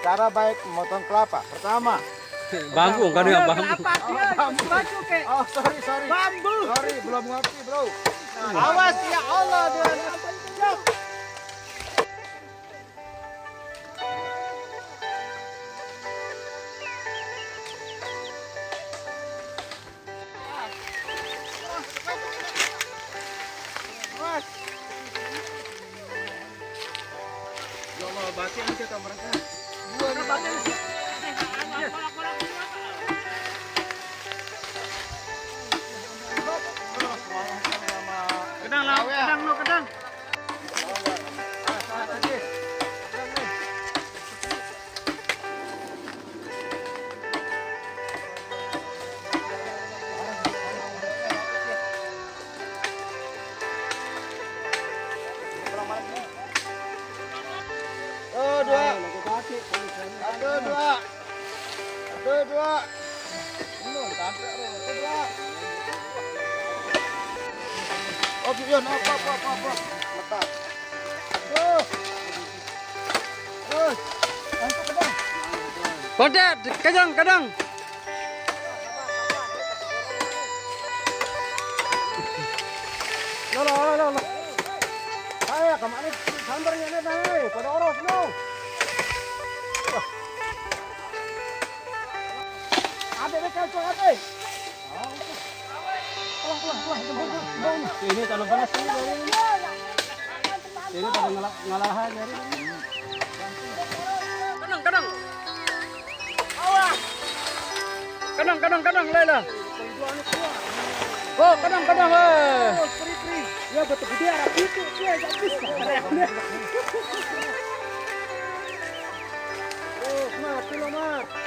Cara baik memotong kelapa. Pertama, bambu kan ya bambu. bambu. Oh, sorry. Bambu. Sorry, belum ngerti, Bro. Awas ya Allah dia. Ya Allah, batin kita mereka. Dua nih batin. Kedang. Dua. Oh, Bion, apa. Letak. Terus. Kontet, kadang. Lo. Saya kemana sambarnya nih, pada oros lo. Ada kacau ada. Pulang. Ini tanam panas ini dari ini. Ini pada ngalahan dari ini. Kadang. Awas. Kadang, Lela. Oh, kadang. Free. Ya betul dia arah itu dia enggak bisa. Oh, mati lo, Mat.